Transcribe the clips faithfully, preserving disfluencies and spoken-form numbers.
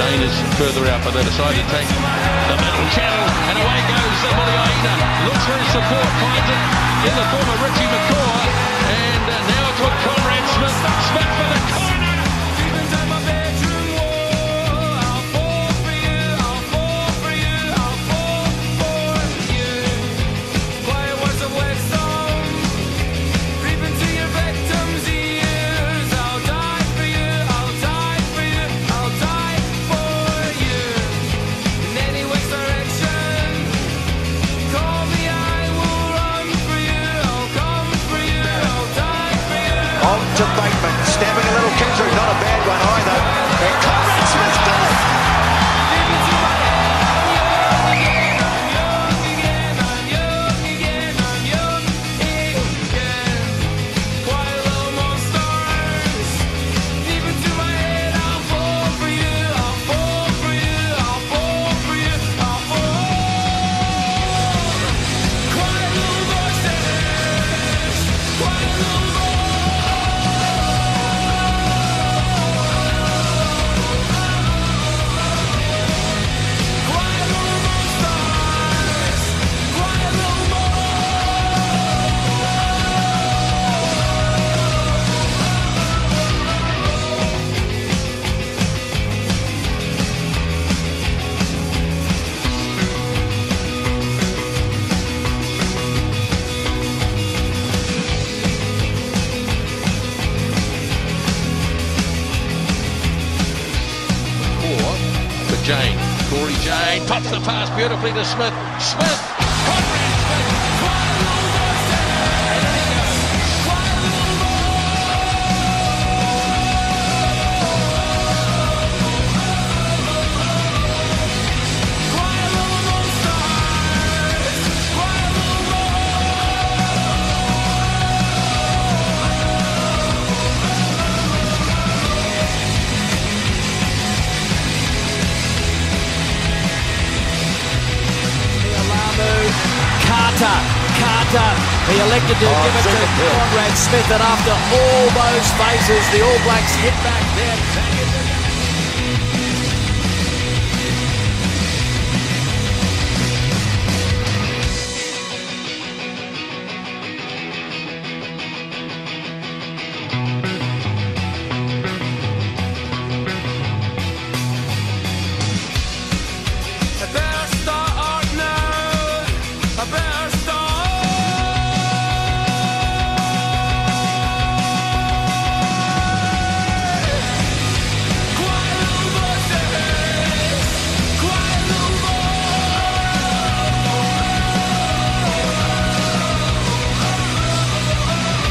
Jane is further out, but they decide to take the middle channel, and away goes the Muliaina. Looks for his support, finds it in the form of Richie McCaw, and uh, now it's with Conrad Smith. Smith for the corner. On to Bateman, stabbing a little Kingsbury, not a bad one either. And Conrad Smith did it! Jane, Corey Jane, pops the pass beautifully to Smith. Smith, Conrad Smith, Carter, Carter, he elected to Oh, give it to second, yeah. Conrad Smith, and after all those phases, the All Blacks hit back there.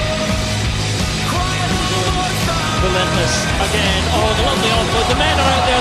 Relentless again. Oh, the lovely on foot. The men are out there